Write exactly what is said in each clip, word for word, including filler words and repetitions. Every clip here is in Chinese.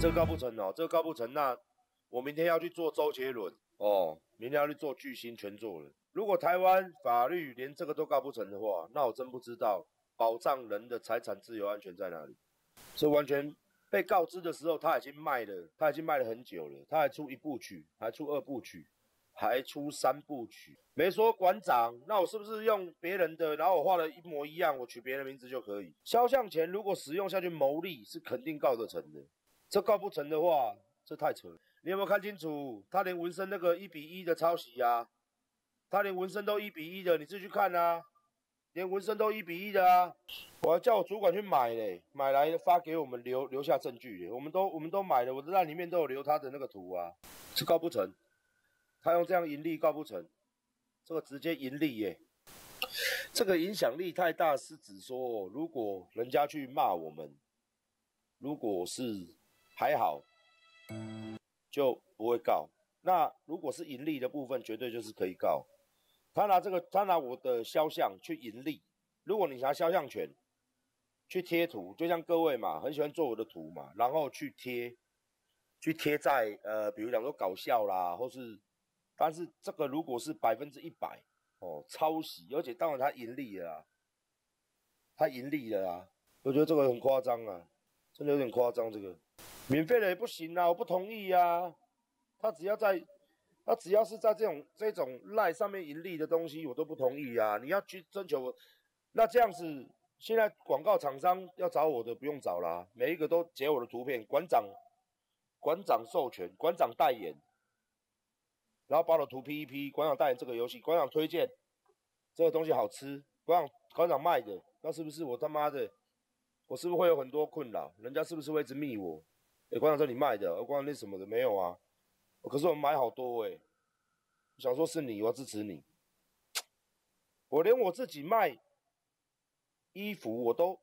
这个告不成哦，这个告不成，那我明天要去做周杰伦哦，明天要去做巨星全做了。如果台湾法律连这个都告不成的话，那我真不知道保障人的财产自由安全在哪里。这完全被告知的时候，他已经卖了，他已经卖了很久了，他还出一部曲，还出二部曲，还出三部曲。没说馆长，那我是不是用别人的，然后我画的一模一样，我取别人的名字就可以？肖像权如果使用下去牟利，是肯定告得成的。这告不成的话，这太扯了。你有没有看清楚？他连纹身那个一比一的抄袭啊，他连纹身都一比一的，你自己去看啊，连纹身都一比一的啊。我还叫我主管去买嘞，买来发给我们留留下证据嘞。我们都我们都买了，我那里面都有留他的那个图啊，是告不成。他用这样盈利告不成，这个直接盈利耶。这个影响力太大，是指说，如果人家去骂我们，如果是还好，就不会告。那如果是盈利的部分，绝对就是可以告。他拿这个，他拿我的肖像去盈利。如果你拿肖像权去贴图，就像各位嘛，很喜欢做我的图嘛，然后去贴，去贴在呃，比如讲说搞笑啦，或是，但是这个如果是百分之一百哦，抄袭，而且当然他盈利了啊，他盈利了啊，我觉得这个很夸张啊，真的有点夸张，这个免费的也不行啊，我不同意啊，他只要在。他只要是在这种这种赖上面盈利的东西，我都不同意啊！你要去征求我，那这样子，现在广告厂商要找我的不用找啦，每一个都截我的图片，馆长馆长授权，馆长代言，然后把我的图 P 一 P， 馆长代言这个游戏，馆长推荐这个东西好吃，馆长馆长卖的，那是不是我他妈的，我是不是会有很多困扰？人家是不是会一直密我？哎，馆长这里卖的，馆长那什么的没有啊？可是我买好多哎、欸，我想说是你，我要支持你。我连我自己卖衣服，我都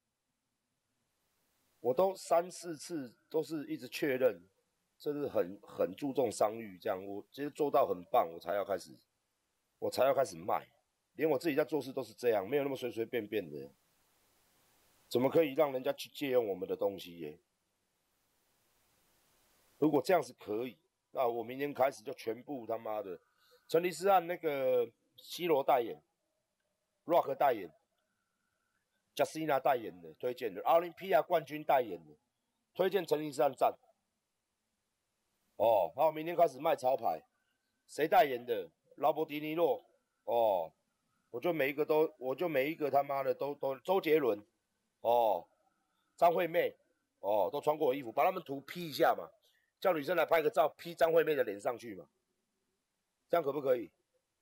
我都三四次都是一直确认，这是很很注重商誉，这样我其实做到很棒，我才要开始，我才要开始卖。连我自己在做事都是这样，没有那么随随便便的，怎么可以让人家去借用我们的东西耶？如果这样是可以。那我明天开始就全部他妈的，陈律师按那个 C 罗代言 ，Rock 代言 ，Justina 代言的推荐的，奥林匹亚冠军代言的，推荐陈律师按赞。哦，好，明天开始卖潮牌，谁代言的？劳勃迪尼洛。哦，我就每一个都，我就每一个他妈的都都周杰伦。哦，张惠妹。哦，都穿过我衣服，把他们图 P 一下嘛。叫女生来拍个照 ，P 张惠妹的脸上去嘛，这样可不可以？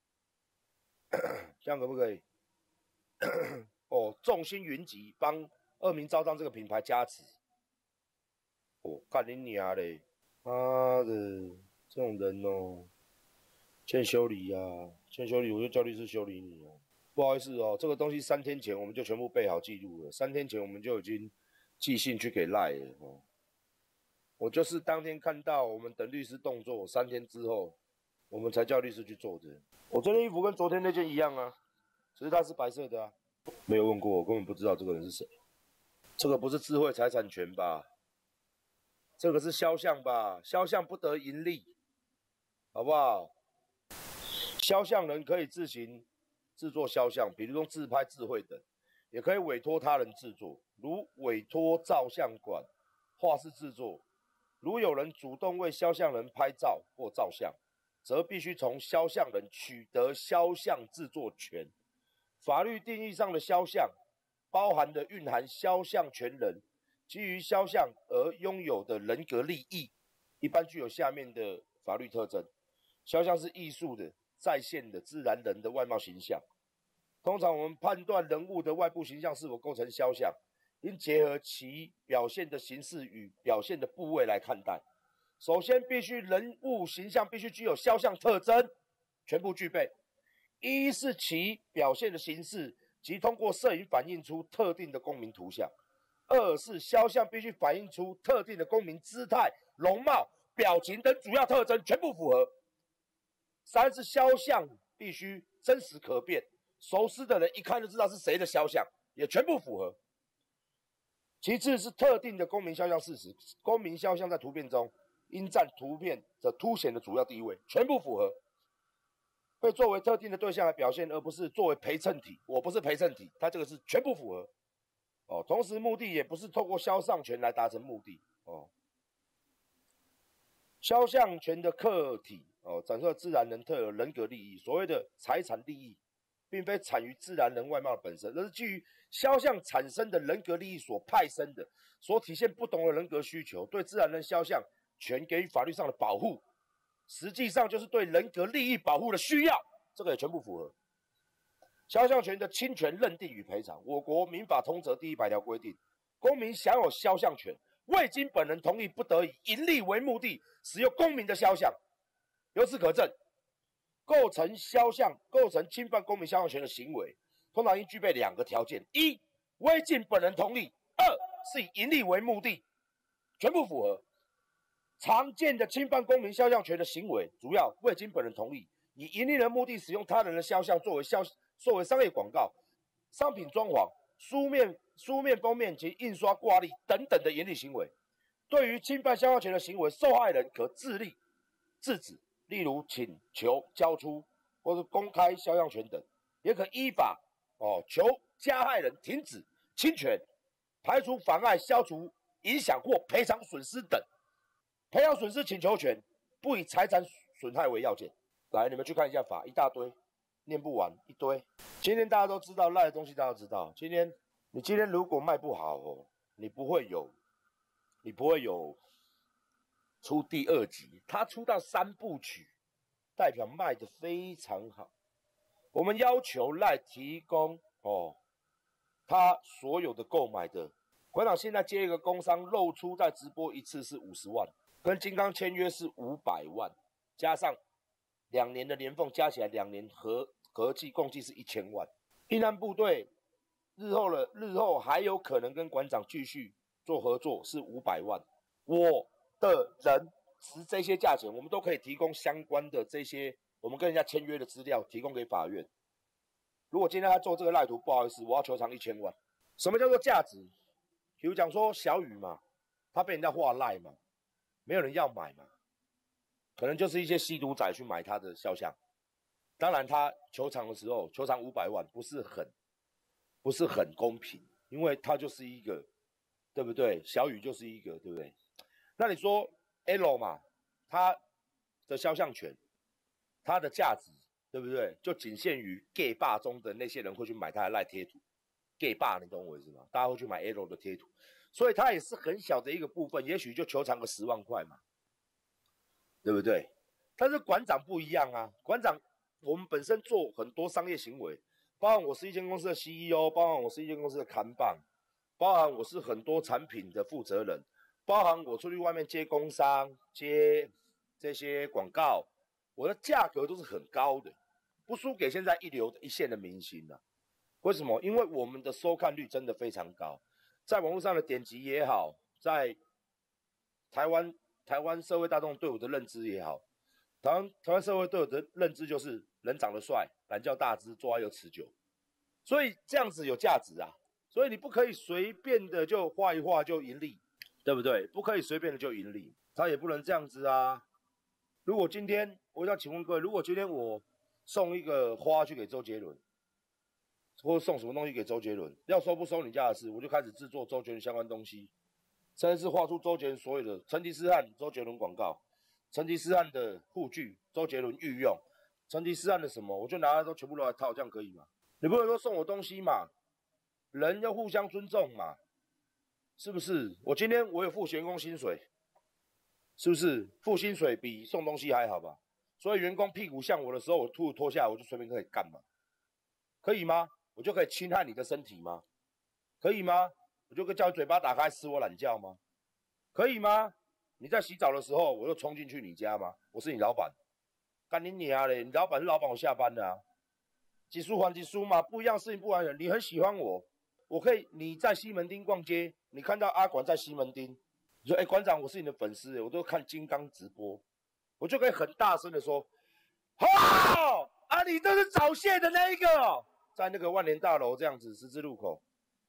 这样可不可以？哦，众星云集帮恶名昭彰这个品牌加持。哦，干你娘嘞！妈的，这种人哦，欠修理啊，欠修理，我就叫律师修理你啊。不好意思哦，这个东西三天前我们就全部备好记录了，三天前我们就已经寄信去给赖了哦。我就是当天看到我们等律师动作，三天之后，我们才叫律师去做的。我这件衣服跟昨天那件一样啊，只是它是白色的啊。没有问过，我根本不知道这个人是谁。这个不是智慧财产权吧？这个是肖像吧？肖像不得盈利，好不好？肖像人可以自行制作肖像，比如说自拍、自绘等，也可以委托他人制作，如委托照相馆、画室制作。如有人主动为肖像人拍照或照相，则必须从肖像人取得肖像制作权。法律定义上的肖像，包含的蕴含肖像权人基于肖像而拥有的人格利益，一般具有下面的法律特征：肖像是艺术的、再现的自然人的外貌形象。通常我们判断人物的外部形象是否构成肖像，应结合其表现的形式与表现的部位来看待。首先，必须人物形象必须具有肖像特征，全部具备。一是其表现的形式即通过摄影反映出特定的公民图像；二是肖像必须反映出特定的公民姿态、容貌、表情等主要特征，全部符合。三是肖像必须真实可辨，熟识的人一看就知道是谁的肖像，也全部符合。 其次是特定的公民肖像事实，公民肖像在图片中应占图片的凸显的主要地位，全部符合，被作为特定的对象来表现，而不是作为陪衬体。我不是陪衬体，它这个是全部符合。哦，同时目的也不是透过肖像权来达成目的。哦，肖像权的客体哦，展示自然人特有人格利益，所谓的财产利益，并非产于自然人外貌的本身，而是基于肖像产生的人格利益所派生的，所体现不同的人格需求，对自然人肖像权给予法律上的保护，实际上就是对人格利益保护的需要，这个也全部符合。肖像权的侵权认定与赔偿，我国民法通则第一百条规定，公民享有肖像权，未经本人同意，不得以盈利为目的使用公民的肖像。由此可证，构成肖像、构成侵犯公民肖像权的行为，通常应具备两个条件：一、未经本人同意；二、是以盈利为目的，全部符合。常见的侵犯公民肖像权的行为，主要未经本人同意，以盈利的目的使用他人的肖像作为肖作为商业广告、商品装潢、书面书面封面及印刷挂历等等的营利行为。对于侵犯肖像权的行为，受害人可自立制止，例如请求交出或是公开肖像权等，也可依法哦求加害人停止侵权，排除妨碍、消除影响或赔偿损失等。赔偿损失请求权不以财产损害为要件。来，你们去看一下法，一大堆，念不完，一堆。今天大家都知道赖的东西，大家都知道。今天你今天如果卖不好哦，你不会有，你不会有出第二集，他出到三部曲，代表卖得非常好。我们要求赖提供哦，他所有的购买的。馆长现在接一个工商，露出在直播一次是五十万，跟金刚签约是五百万，加上两年的年俸加起来，两年合合计共计是一千万。避难部队日后的日后还有可能跟馆长继续做合作，是五百万。我的人值这些价钱，我们都可以提供相关的这些我们跟人家签约的资料，提供给法院。如果今天他做这个赖图，不好意思，我要求偿一千万。什么叫做价值？比如讲说小雨嘛，他被人家画赖嘛，没有人要买嘛，可能就是一些吸毒仔去买他的肖像。当然他求偿的时候，求偿五百万不是很不是很公平，因为他就是一个，对不对？小雨就是一个，对不对？那你说 L 嘛，他的肖像权，他的价值，对不对？就仅限于 gay 霸中的那些人会去买他的赖贴图。gay 霸，你懂我意思吗？大家会去买 L 的贴图，所以它也是很小的一个部分，也许就求偿个十万块嘛，对不对？但是馆长不一样啊，馆长我们本身做很多商业行为，包含我是一间公司的 C E O， 包含我是一间公司的看板，包含我是很多产品的负责人，包含我出去外面接工商、接这些广告，我的价格都是很高的，不输给现在一流的一线的明星啊。为什么？因为我们的收看率真的非常高，在网络上的点击也好，在台湾台湾社会大众对我的认知也好，台湾台湾社会对我的认知就是人长得帅，懒觉大只，做爱又持久，所以这样子有价值啊。所以你不可以随便的就画一画就盈利，对不对？不可以随便的就盈利，他也不能这样子啊。如果今天我想请问各位，如果今天我送一个花去给周杰伦，或者送什么东西给周杰伦，要收不收你家的事，我就开始制作周杰伦相关东西，甚至是画出周杰伦所有的成吉思汗周杰伦广告，成吉思汗的护具周杰伦御用，成吉思汗的什么，我就拿它都全部都来套，这样可以吗？你不能说送我东西嘛，人要互相尊重嘛，是不是？我今天我有付员工薪水，是不是？付薪水比送东西还好吧？所以员工屁股向我的时候，我吐脱下来，我就随便可以干嘛？可以吗？我就可以侵害你的身体吗？可以吗？我就可以叫你嘴巴打开吃我懒觉吗？可以吗？你在洗澡的时候，我就冲进去你家吗？我是你老板，干你娘嘞！你老板是老板，我下班了啊。几书还几书嘛，不一样事情不完人。你很喜欢我，我可以你在西门町逛街，你看到阿管在西门町，你说哎、欸、馆长我是你的粉丝，我都看金刚直播，我就可以很大声的说，好啊，你都是早泄的那一个。在那个万年大楼这样子十字路口，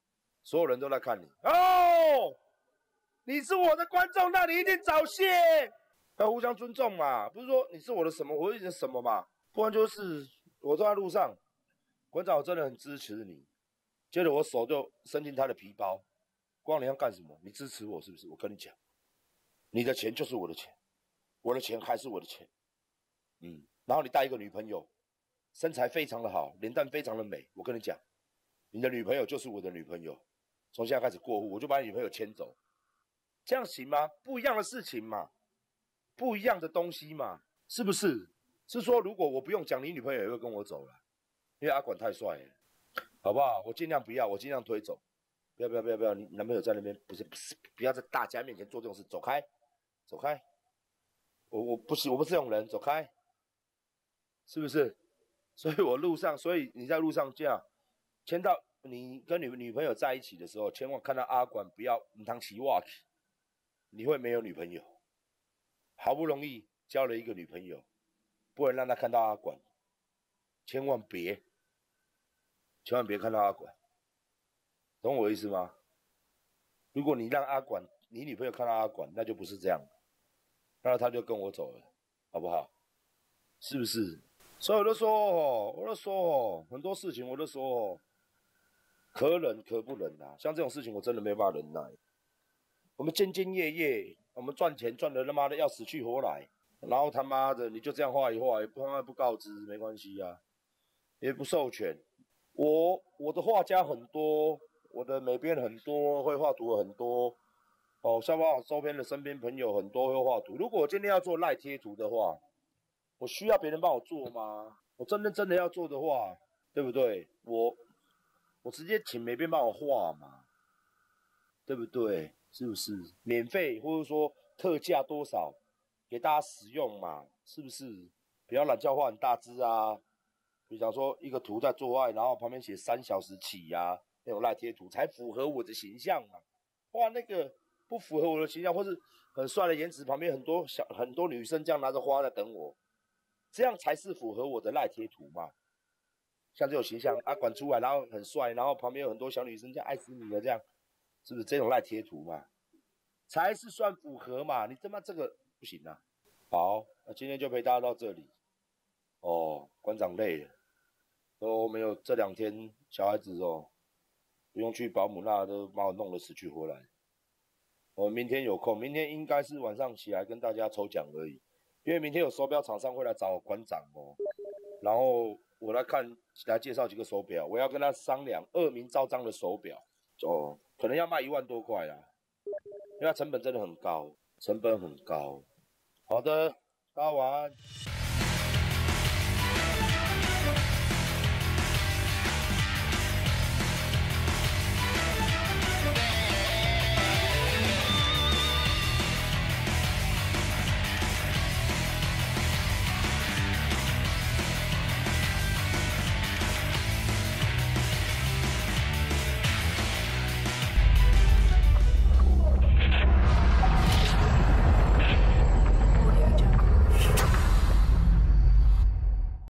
所有人都在看你哦，你是我的观众，那你一定早泄，要互相尊重嘛，不是说你是我的什么，我是你的什么嘛，不然就是我走在路上，馆长我真的很支持你，接着我手就伸进他的皮包，光你要干什么？你支持我是不是？我跟你讲，你的钱就是我的钱，我的钱还是我的钱，嗯，然后你带一个女朋友，身材非常的好，脸蛋非常的美，我跟你讲，你的女朋友就是我的女朋友，从现在开始过户，我就把你女朋友牵走，这样行吗？不一样的事情嘛，不一样的东西嘛，是不是？是说如果我不用讲，你女朋友也会跟我走了，因为阿管太帅了，好不好？我尽量不要，我尽量推走，不要不要不要不要，你男朋友在那边，不是不是，不要在大家面前做这种事，走开，走开，我我不是我不是这种人，走开，是不是？所以我路上，所以你在路上这样牵到你跟你女朋友在一起的时候，千万看到阿管不要唔通起袜子，你会没有女朋友。好不容易交了一个女朋友，不能让她看到阿管，千万别，千万别看到阿管，懂我意思吗？如果你让阿管，你女朋友看到阿管，那就不是这样，那他就跟我走了，好不好？是不是？所以我都说哦，我都说哦，很多事情我都说哦，可忍可不忍啊。像这种事情我真的没办法忍耐。我们兢兢业业，我们赚钱赚的他妈的要死去活来，然后他妈的你就这样画一画，也不他妈不告知，没关系啊，也不授权。我我的画家很多，我的美编很多，会画图很多。哦，像我周边的身边朋友很多会画图。如果我今天要做赖贴图的话，我需要别人帮我做吗？我真的真的要做的话，对不对？我我直接请美编帮我画嘛，对不对？是不是免费或者说特价多少给大家使用嘛？是不是？不要懒叫画很大只啊！比如讲说一个图在做爱，然后旁边写三小时起呀、啊，那种赖贴图才符合我的形象嘛。画那个不符合我的形象，或是很帅的颜值，旁边很多小很多女生这样拿着花在等我，这样才是符合我的赖贴图嘛。像这种形象，阿管出来，然后很帅，然后旁边有很多小女生这样爱死你了，这样是不是这种赖贴图嘛？才是算符合嘛？你他妈这个不行啊！好，那今天就陪大家到这里。哦，馆长累了，都没有这两天小孩子哦，不用去保姆那都把我弄得死去活来。我明天有空，明天应该是晚上起来跟大家抽奖而已，因为明天有手表厂商会来找我馆长哦，然后我来看来介绍几个手表，我要跟他商量恶名昭彰的手表哦，可能要卖一万多块啦，因为它成本真的很高，成本很高。好的，大家晚安。